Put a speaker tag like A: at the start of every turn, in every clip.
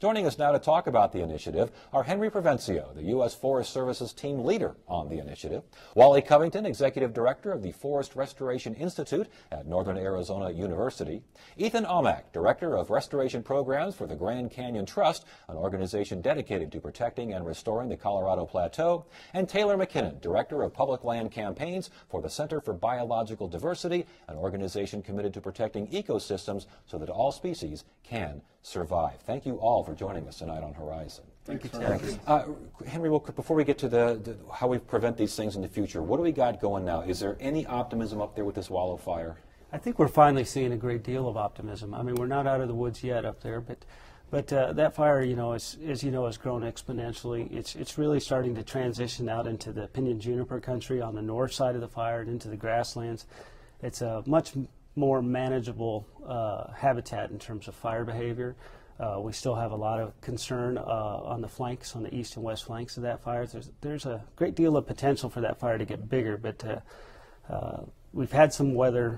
A: Joining us now to talk about the initiative are Henry Provencio, the U.S. Forest Service's team leader on the initiative, Wally Covington, Executive Director of the Forest Restoration Institute at Northern Arizona University, Ethan Aumack, Director of Restoration Programs for the Grand Canyon Trust, an organization dedicated to protecting and restoring the Colorado Plateau, and Taylor McKinnon, Director of Public Land Campaigns for the Center for Biological Diversity, an organization committed to protecting ecosystems so that all species can survive. Thank you all for joining us tonight on Horizon.
B: Thank you,
A: Ted. Henry, before we get to how we prevent these things in the future, what do we got going now? Is there any optimism up there with this wildfire?
B: I think we're finally seeing a great deal of optimism. I mean, we're not out of the woods yet up there, but that fire, you know, as you know, has grown exponentially. It's really starting to transition out into the pinyon juniper country on the north side of the fire and into the grasslands. It's a much more manageable habitat in terms of fire behavior. We still have a lot of concern on the flanks, on the east and west flanks of that fire. There's a great deal of potential for that fire to get bigger, but we've had some weather,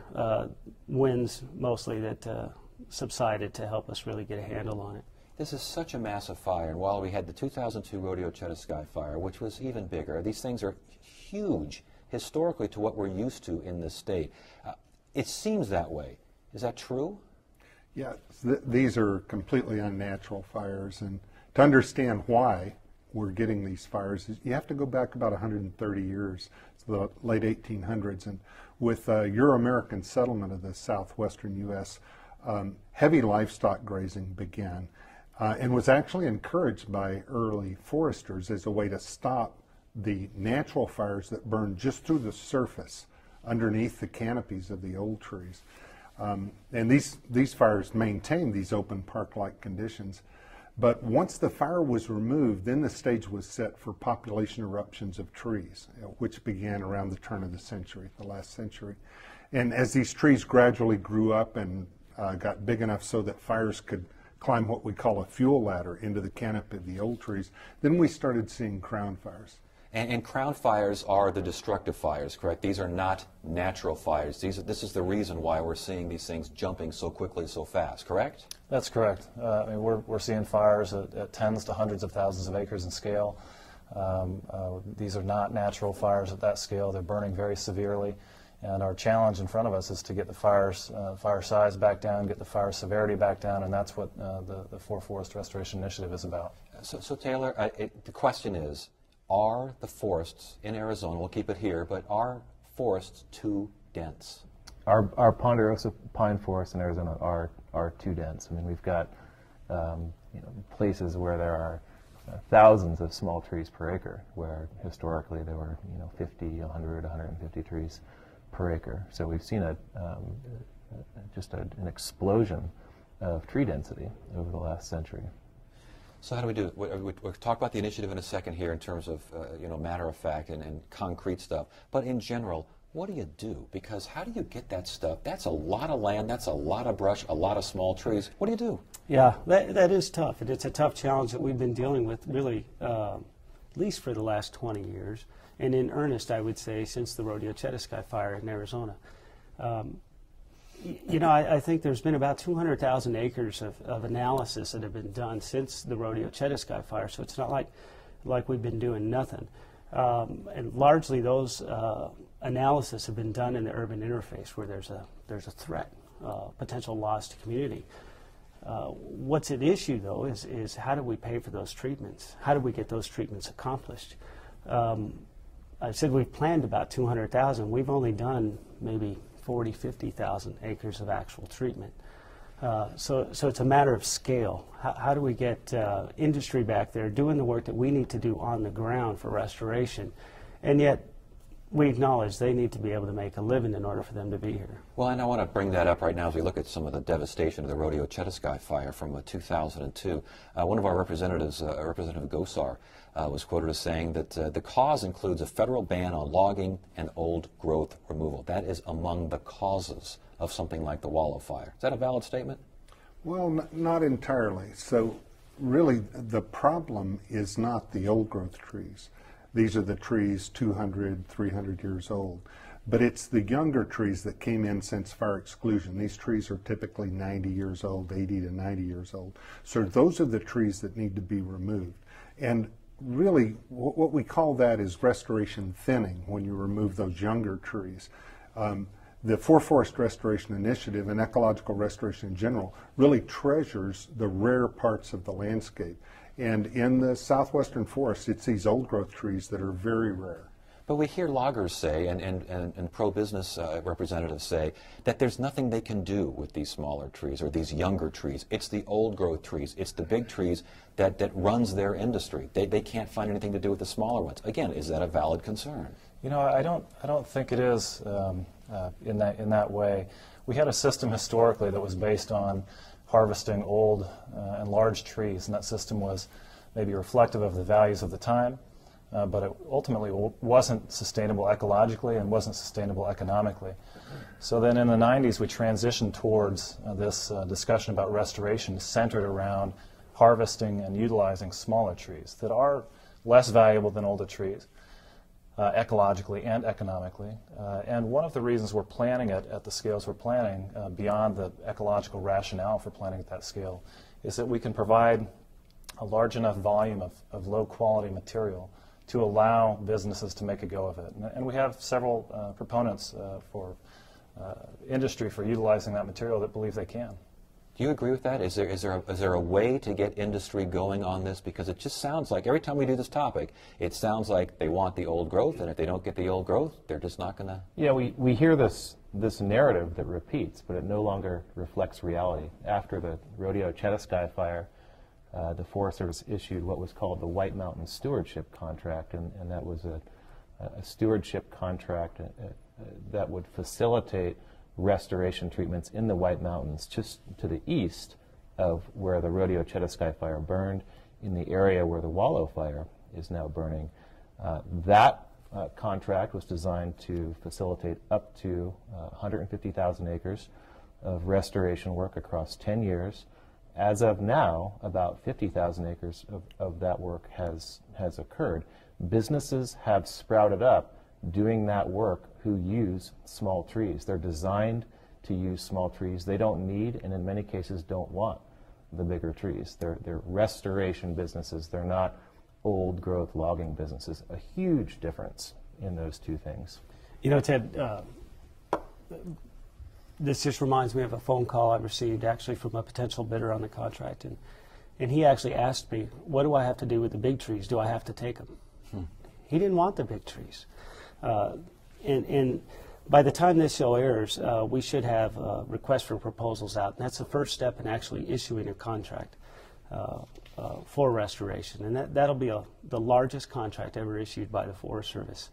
B: winds mostly, that subsided to help us really get a handle on it.
A: This is such a massive fire, and while we had the 2002 Rodeo Chetasky fire, which was even bigger, these things are huge historically to what we're used to in this state. It seems that way. Is that true?
C: Yeah, these are completely unnatural fires, and to understand why we're getting these fires, you have to go back about 130 years, to the late 1800s, and with Euro-American settlement of the southwestern U.S., heavy livestock grazing began and was actually encouraged by early foresters as a way to stop the natural fires that burn just through the surface underneath the canopies of the old trees. And these fires maintained these open park-like conditions. But once the fire was removed, then the stage was set for population eruptions of trees, which began around the turn of the century, the last century. And as these trees gradually grew up and got big enough so that fires could climb what we call a fuel ladder into the canopy of the old trees, then we started seeing crown fires.
A: And crown fires are the destructive fires, correct? These are not natural fires. This is the reason why we're seeing these things jumping so quickly, so fast, correct?
D: That's correct. I mean, we're seeing fires at tens to hundreds of thousands of acres in scale. These are not natural fires at that scale. They're burning very severely. And our challenge in front of us is to get the fire size back down, get the fire severity back down, and that's what the Forest Restoration Initiative is about.
A: So Taylor, the question is, are the forests in Arizona, we'll keep it here, but are forests too dense?
E: Our ponderosa pine forests in Arizona are too dense. I mean, we've got places where there are thousands of small trees per acre, where historically there were 50, 100, 150 trees per acre. So we've seen just an explosion of tree density over the last century.
A: So how do we do it? We'll talk about the initiative in a second here in terms of matter of fact and concrete stuff. But in general, what do you do? Because how do you get that stuff? That's a lot of land, that's a lot of brush, a lot of small trees. What do you do?
B: Yeah, that is tough. And it's a tough challenge that we've been dealing with really at least for the last 20 years. And in earnest, I would say, since the Rodeo Chetasky fire in Arizona. I think there's been about 200,000 acres of analysis that have been done since the Rodeo Chetasky fire, so it's not like we've been doing nothing. And largely those analysis have been done in the urban interface where there's a threat, potential loss to community. What's at issue, though, is how do we pay for those treatments? How do we get those treatments accomplished? I said we've planned about 200,000. We've only done maybe 40, 50,000 acres of actual treatment. So it's a matter of scale. How do we get industry back there doing the work that we need to do on the ground for restoration? And yet we acknowledge they need to be able to make a living in order for them to be here.
A: Well, and I want to bring that up right now as we look at some of the devastation of the Rodeo Chetasky fire from 2002. One of our representatives, Representative Gosar, was quoted as saying that the cause includes a federal ban on logging and old growth removal. That is among the causes of something like the wildfire. Is that a valid statement?
C: Well, not entirely. So really the problem is not the old growth trees. These are the trees 200, 300 years old. But it's the younger trees that came in since fire exclusion. These trees are typically 90 years old, 80 to 90 years old. So those are the trees that need to be removed. And really, what we call that is restoration thinning when you remove those younger trees. The Forest Restoration Initiative and ecological restoration in general really treasures the rare parts of the landscape. And in the southwestern forests, it's these old growth trees that are very rare.
A: But we hear loggers say, and pro-business representatives say, that there's nothing they can do with these smaller trees or these younger trees. It's the old growth trees. It's the big trees that runs their industry. They can't find anything to do with the smaller ones. Again, is that a valid concern?
D: You know, I don't think it is in that way. We had a system historically that was based on harvesting old and large trees, and that system was maybe reflective of the values of the time. But it ultimately wasn't sustainable ecologically and wasn't sustainable economically. So then in the 90s we transitioned towards this discussion about restoration centered around harvesting and utilizing smaller trees that are less valuable than older trees ecologically and economically. And one of the reasons we're planning it at the scales we're planning, beyond the ecological rationale for planning at that scale, is that we can provide a large enough volume of low quality material to allow businesses to make a go of it. And we have several proponents for industry for utilizing that material that believe they can.
A: Do you agree with that? Is there a way to get industry going on this? Because it just sounds like every time we do this topic, it sounds like they want the old growth, and if they don't get the old growth, they're just not going to...
E: Yeah, we hear this narrative that repeats, but it no longer reflects reality. After the Rodeo Chetasky fire, the Forest Service issued what was called the White Mountain Stewardship Contract, and that was a stewardship contract that would facilitate restoration treatments in the White Mountains just to the east of where the Rodeo Chetasky fire burned, in the area where the Wallow fire is now burning. That contract was designed to facilitate up to 150,000 acres of restoration work across 10 years. As of now, about 50,000 acres of that work has occurred. Businesses have sprouted up doing that work who use small trees. They're designed to use small trees. They don't need, and in many cases don't want, the bigger trees. They're restoration businesses. They're not old growth logging businesses. A huge difference in those two things.
B: You know, Ted, this just reminds me of a phone call I received actually from a potential bidder on the contract, and he actually asked me, what do I have to do with the big trees? Do I have to take them? He didn't want the big trees. And by the time this show airs, we should have a request for proposals out, and that's the first step in actually issuing a contract for restoration, and that'll be the largest contract ever issued by the Forest Service.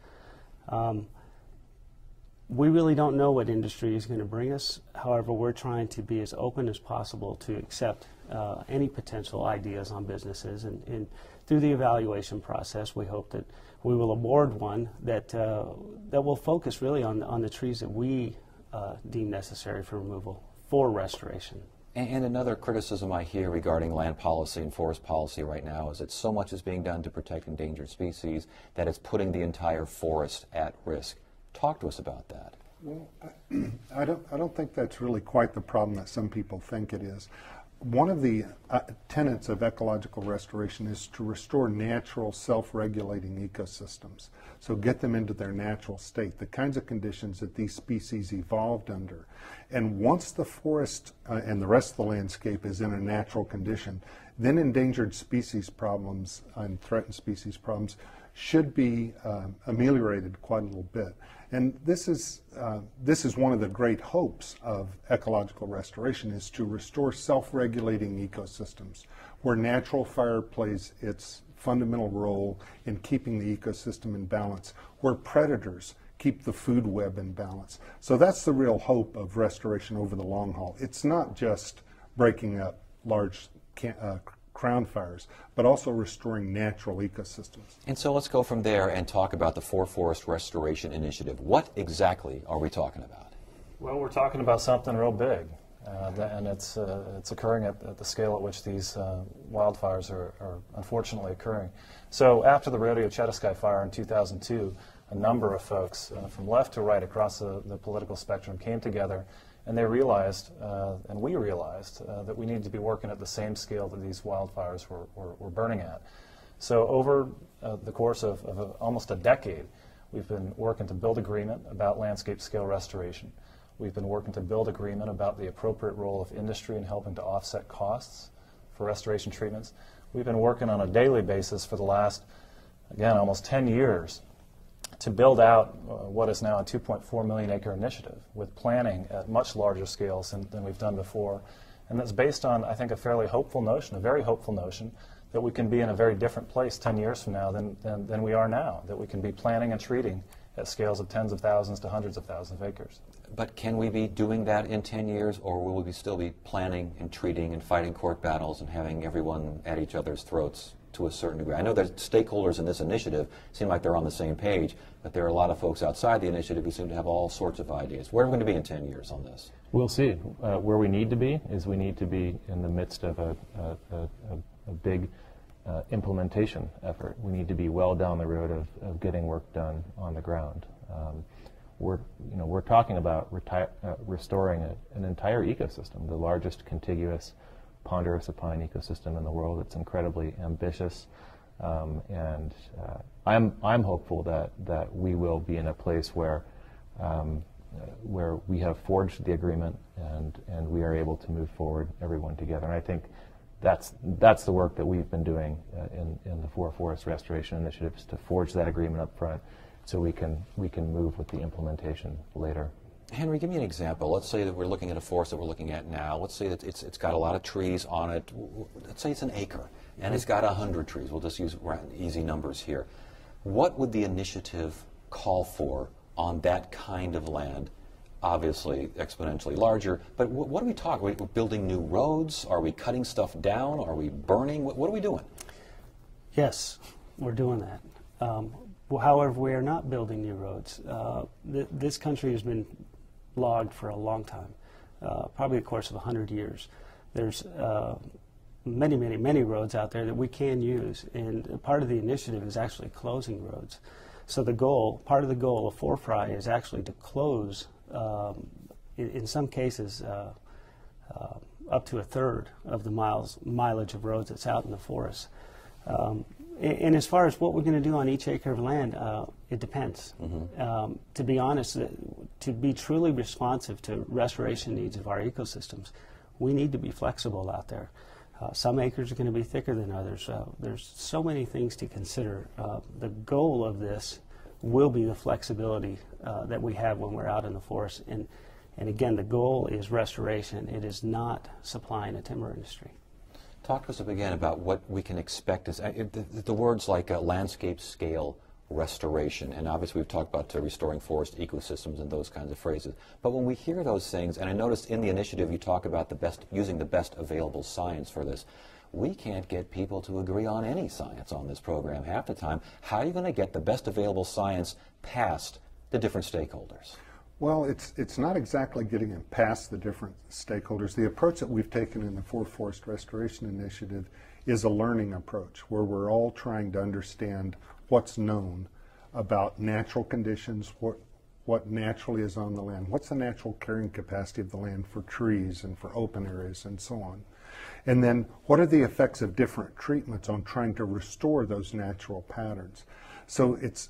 B: We really don't know what industry is going to bring us. However, we're trying to be as open as possible to accept any potential ideas on businesses. And through the evaluation process, we hope that we will award one that will focus really on the trees that we deem necessary for removal for restoration.
A: And another criticism I hear regarding land policy and forest policy right now is that so much is being done to protect endangered species that it's putting the entire forest at risk. Talk to us about that.
C: Well, I don't think that's really quite the problem that some people think it is. One of the tenets of ecological restoration is to restore natural, self-regulating ecosystems. So get them into their natural state, the kinds of conditions that these species evolved under. And once the forest and the rest of the landscape is in a natural condition, then endangered species problems and threatened species problems should be ameliorated quite a little bit. And this is one of the great hopes of ecological restoration, is to restore self-regulating ecosystems where natural fire plays its fundamental role in keeping the ecosystem in balance, where predators keep the food web in balance. So that's the real hope of restoration over the long haul. It's not just breaking up large crown fires, but also restoring natural ecosystems.
A: And so let's go from there and talk about the Forest Restoration Initiative. What exactly are we talking about?
D: Well, we're talking about something real big, and it's occurring at the scale at which these wildfires are unfortunately occurring. So after the Rodeo Chetasky fire in 2002, a number of folks from left to right across the political spectrum came together, and they realized, and we realized, that we needed to be working at the same scale that these wildfires were burning at. So over the course of almost a decade, we've been working to build agreement about landscape scale restoration. We've been working to build agreement about the appropriate role of industry in helping to offset costs for restoration treatments. We've been working on a daily basis for the last, again, almost 10 years to build out what is now a 2.4 million acre initiative with planning at much larger scales than we've done before. And that's based on, I think, a fairly hopeful notion, a very hopeful notion, that we can be in a very different place 10 years from now than we are now, that we can be planning and treating at scales of tens of thousands to hundreds of thousands of acres.
A: But can we be doing that in 10 years, or will we still be planning and treating and fighting court battles and having everyone at each other's throats to a certain degree? I know that stakeholders in this initiative seem like they're on the same page, but there are a lot of folks outside the initiative who seem to have all sorts of ideas. Where are we going to be in 10 years on this?
E: We'll see. Where we need to be is we need to be in the midst of a big implementation effort. We need to be well down the road of getting work done on the ground. We're talking about restoring an entire ecosystem, the largest contiguous ponderosa pine ecosystem in the world. It's incredibly ambitious, and I'm hopeful that we will be in a place where we have forged the agreement and we are able to move forward, everyone together. And I think that's the work that we've been doing in the 4 Forest Restoration Initiatives, to forge that agreement up front so we can move with the implementation later.
A: Henry, give me an example. Let's say that we're looking at a forest that we're looking at now. Let's say that it's got a lot of trees on it. Let's say it's an acre, and it's got 100 trees. We'll just use easy numbers here. What would the initiative call for on that kind of land? Obviously exponentially larger, but what are we talking? Are we building new roads? Are we cutting stuff down? Are we burning? What are we doing?
B: Yes, we're doing that. However, we are not building new roads. This country has been logged for a long time, probably a course of 100 years. There's many roads out there that we can use, and part of the initiative is actually closing roads. So part of the goal of 4FRI is actually to close, in some cases, up to a third of the mileage of roads that's out in the forest. And as far as what we're going to do on each acre of land, it depends. Mm-hmm. To be honest, to be truly responsive to restoration needs of our ecosystems, we need to be flexible out there. Some acres are going to be thicker than others. There's so many things to consider. The goal of this will be the flexibility that we have when we're out in the forest. And again, the goal is restoration. It is not supplying a timber industry.
A: Talk to us again about what we can expect. The words like landscape scale restoration, and obviously we've talked about restoring forest ecosystems and those kinds of phrases. But when we hear those things, and I noticed in the initiative you talk about using the best available science for this, we can't get people to agree on any science on this program half the time. How are you going to get the best available science past the different stakeholders?
C: Well, it's not exactly getting it past the different stakeholders. The approach that we've taken in the 4 Forest Restoration Initiative is a learning approach where we're all trying to understand what's known about natural conditions, what naturally is on the land, what's the natural carrying capacity of the land for trees and for open areas and so on. And then what are the effects of different treatments on trying to restore those natural patterns. So it's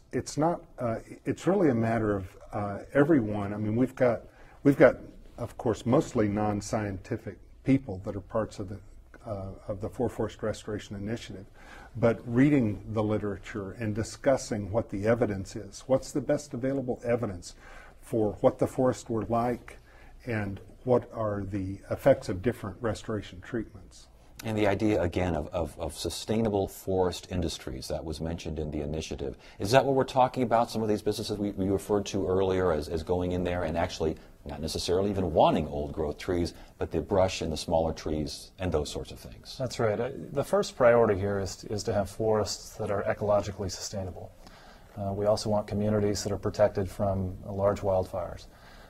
C: really a matter of everyone. I mean, we've got of course mostly non-scientific people that are parts of the 4 Forest Restoration Initiative, but reading the literature and discussing what the evidence is, what's the best available evidence for what the forests were like and what are the effects of different restoration treatments.
A: And the idea, again, of sustainable forest industries that was mentioned in the initiative. Is that what we're talking about, some of these businesses we referred to earlier as going in there and actually not necessarily even wanting old growth trees, but the brush and the smaller trees and those sorts of things? That's
D: right. The first priority here is to have forests that are ecologically sustainable. We also want communities that are protected from large wildfires.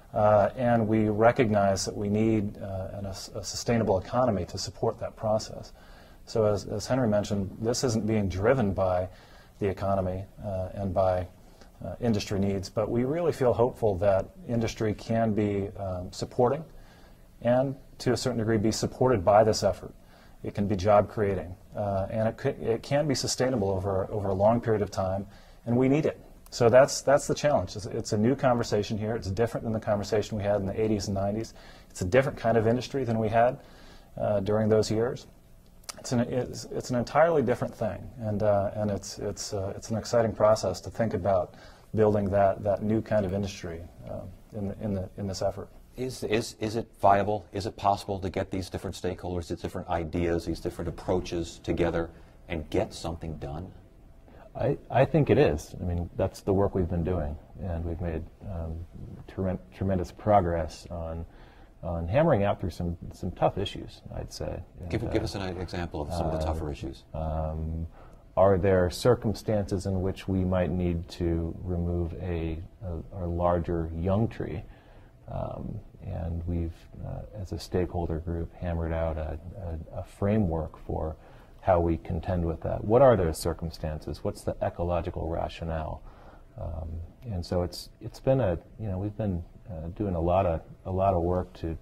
D: And we recognize that we need a sustainable economy to support that process. So as Henry mentioned, this isn't being driven by the economy and by industry needs. But we really feel hopeful that industry can be supporting and to a certain degree be supported by this effort. It can be job creating, and it can be sustainable over a long period of time, and we need it. So that's the challenge. It's a new conversation here. It's different than the conversation we had in the 80s and 90s. It's a different kind of industry than we had during those years. It's an entirely different thing, and it's an exciting process to think about building that new kind of industry in this effort.
A: Is it viable? Is it possible to get these different stakeholders, these different ideas, these different approaches together and get something done?
E: I think it is. I mean, that's the work we've been doing, and we've made tremendous progress on hammering out through some tough issues, I'd say.
A: Give us an example of some of the tougher issues.
E: Are there circumstances in which we might need to remove a larger young tree? And we've, as a stakeholder group, hammered out a framework for how we contend with that. What are those circumstances? What's the ecological rationale? And so it's been we've been doing a lot of work to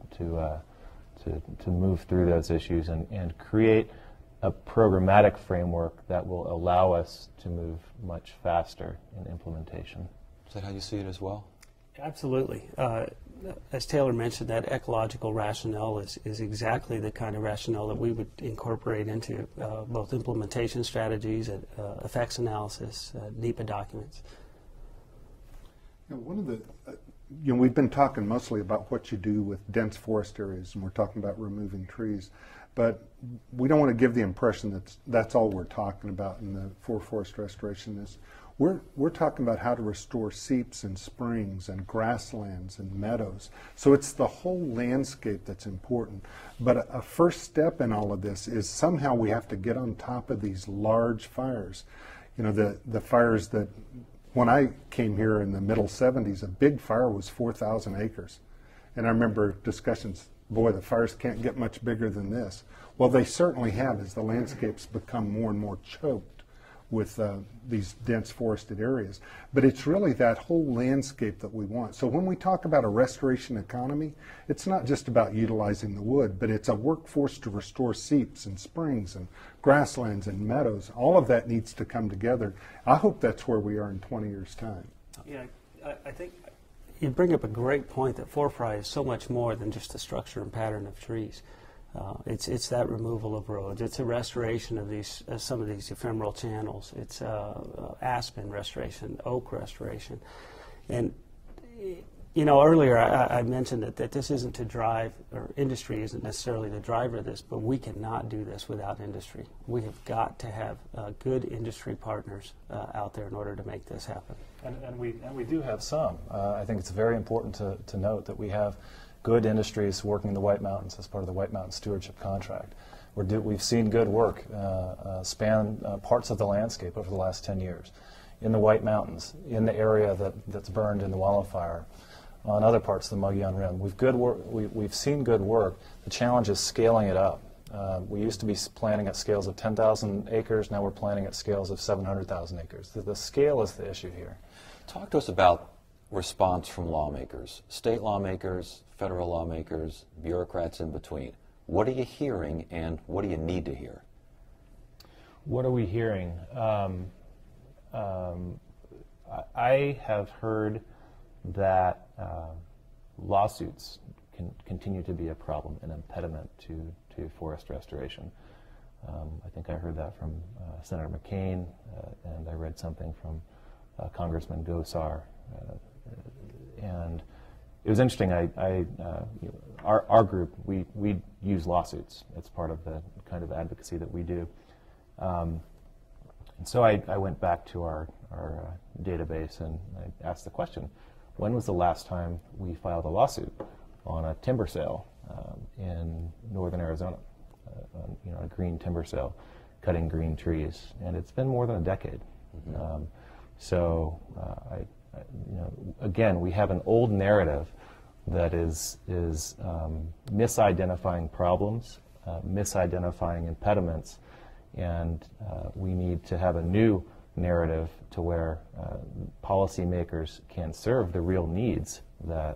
E: move through those issues and create a programmatic framework that will allow us to move much faster in implementation.
A: Is that how you see it as well?
B: Absolutely. As Taylor mentioned, that ecological rationale is exactly the kind of rationale that we would incorporate into both implementation strategies, effects analysis, NEPA documents.
C: One of the, we've been talking mostly about what you do with dense forest areas, and we're talking about removing trees, but we don't want to give the impression that that's all we're talking about in the forest restoration. We're talking about how to restore seeps and springs and grasslands and meadows. So it's the whole landscape that's important. But a first step in all of this is somehow we have to get on top of these large fires. The fires that, when I came here in the middle 70s, a big fire was 4,000 acres. And I remember discussions, boy, the fires can't get much bigger than this. Well, they certainly have as the landscapes become more and more choked with these dense forested areas. But it's really that whole landscape that we want. So when we talk about a restoration economy, it's not just about utilizing the wood, but it's a workforce to restore seeps and springs and grasslands and meadows. All of that needs to come together. I hope that's where we are in 20 years' time.
B: Yeah, I think you bring up a great point that forestry is so much more than just the structure and pattern of trees. It's that removal of roads. It's a restoration of these some of these ephemeral channels. It's aspen restoration, oak restoration, and earlier I mentioned that this isn't to drive, or industry isn't necessarily the driver of this, but we cannot do this without industry. We have got to have good industry partners out there in order to make this happen.
D: And we do have some. I think it's very important to note that we have good industries working in the White Mountains as part of the White Mountain Stewardship Contract. We've seen good work span parts of the landscape over the last 10 years. In the White Mountains, in the area that's burned in the wildfire, on other parts of the Mogollon Rim. We've seen good work. The challenge is scaling it up. We used to be planning at scales of 10,000 acres. Now we're planning at scales of 700,000 acres. The scale is the issue here.
A: Talk to us about response from lawmakers, state lawmakers, federal lawmakers, bureaucrats in between. What are you hearing, and what do you need to hear?
E: What are we hearing? I have heard that lawsuits can continue to be a problem, an impediment to forest restoration. I think I heard that from Senator McCain, and I read something from Congressman Gosar. And it was interesting. Our group, we use lawsuits. It's part of the kind of advocacy that we do. And so I went back to our database and I asked the question, when was the last time we filed a lawsuit on a timber sale in northern Arizona, a green timber sale, cutting green trees? And it's been more than a decade. Mm-hmm. Again, we have an old narrative that is misidentifying problems, misidentifying impediments, and we need to have a new narrative to where policymakers can serve the real needs that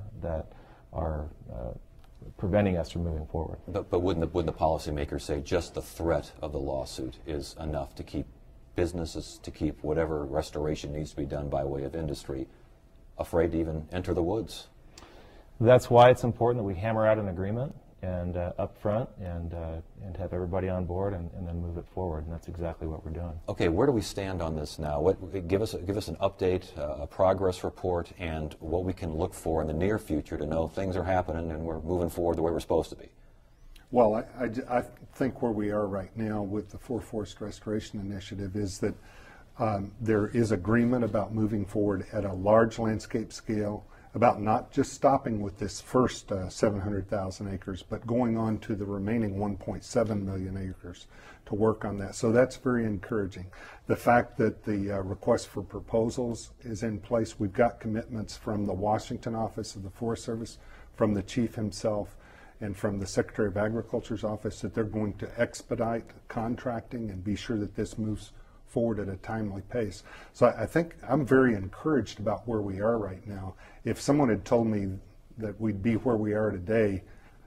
E: are preventing us from moving forward.
A: But wouldn't the policymakers say just the threat of the lawsuit is enough to keep businesses, to keep whatever restoration needs to be done by way of industry, afraid to even enter the woods?
E: That's why it's important that we hammer out an agreement and up front and have everybody on board and then move it forward, and that's exactly what we're doing.
A: Okay, where do we stand on this now? Give us an update, a progress report, and what we can look for in the near future to know things are happening and we're moving forward the way we're supposed to be.
C: Well, I think where we are right now with the Forest Restoration Initiative is that there is agreement about moving forward at a large landscape scale, about not just stopping with this first 700,000 acres, but going on to the remaining 1.7 million acres to work on that. So that's very encouraging. The fact that the request for proposals is in place, we've got commitments from the Washington office of the Forest Service, from the chief himself, and from the Secretary of Agriculture's office that they're going to expedite contracting and be sure that this moves forward at a timely pace. So I think I'm very encouraged about where we are right now. If someone had told me that we'd be where we are today,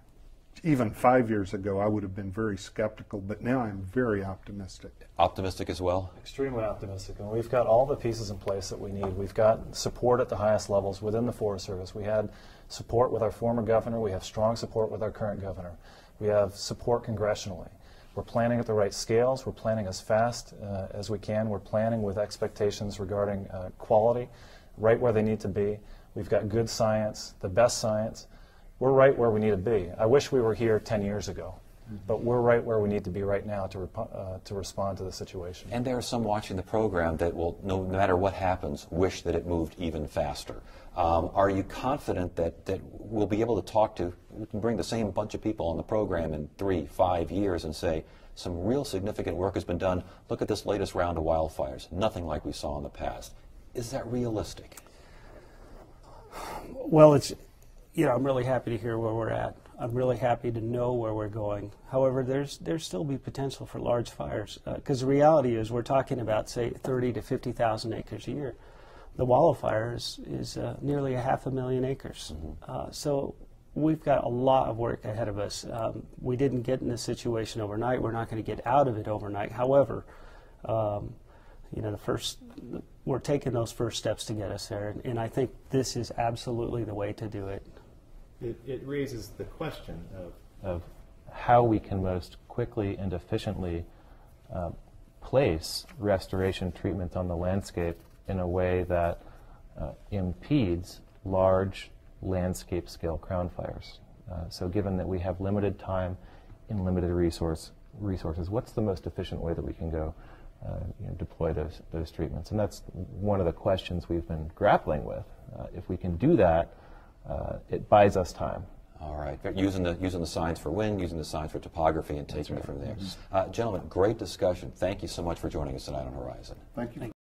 C: even 5 years ago, I would have been very skeptical, but now I'm very optimistic.
A: Optimistic as well?
D: Extremely optimistic. And we've got all the pieces in place that we need. We've got support at the highest levels within the Forest Service. We had support with our former governor. We have strong support with our current governor. We have support congressionally. We're planning at the right scales. We're planning as fast as we can. We're planning with expectations regarding quality, right where they need to be. We've got good science, the best science. We're right where we need to be. I wish we were here 10 years ago, but we're right where we need to be right now to respond to the situation.
A: And there are some watching the program that will, no matter what happens, wish that it moved even faster. Are you confident that we'll be able to we can bring the same bunch of people on the program in 3-5 years and say, some real significant work has been done. Look at this latest round of wildfires. Nothing like we saw in the past. Is that realistic?
B: Well, I'm really happy to hear where we're at. I'm really happy to know where we're going. However, there's still be potential for large fires because the reality is we're talking about, say, 30 to 50,000 acres a year. The wildfire is nearly 500,000 acres. So we've got a lot of work ahead of us. We didn't get in this situation overnight. We're not going to get out of it overnight. However, we're taking those first steps to get us there, and I think this is absolutely the way to do it.
E: It raises the question of how we can most quickly and efficiently place restoration treatment on the landscape in a way that impedes large landscape scale crown fires. So given that we have limited time and limited resources, what's the most efficient way that we can go deploy those treatments? And that's one of the questions we've been grappling with. If we can do that, it buys us time.
A: All right. Using the science for wind, using the science for topography, and taking it from there. Gentlemen, great discussion. Thank you so much for joining us tonight on Horizon.
C: Thank you.